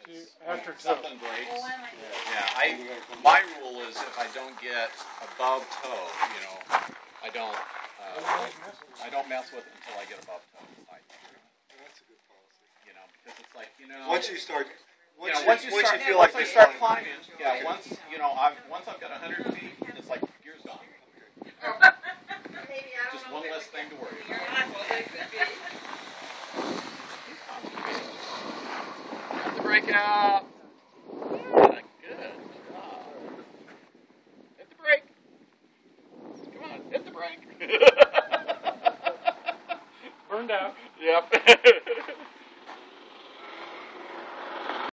after something breaks. Yeah, my rule is if I don't get above toe, you know, I don't mess with it until I get above toe. That's a good policy. You know, because it's like, you know, once you start climbing, yeah, once I've got 100 feet, it's like gear's gone. Just one less thing to worry about. Got the brake out. Yeah, good job. Hit the brake. Come on, hit the brake. burned out. Yep.